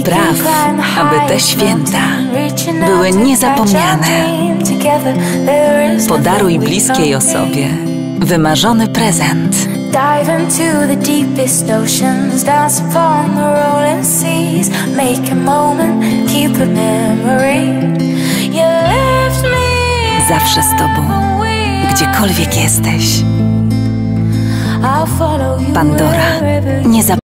spraw, aby te święta były niezapomniane. Podaruj bliskiej osobie wymarzony prezent. Dive into the deepest oceans, dance upon the rolling seas, make a moment, keep a memory. You left me Zawsze z tobą, gdziekolwiek jesteś. I'll follow you Pandora, wherever nie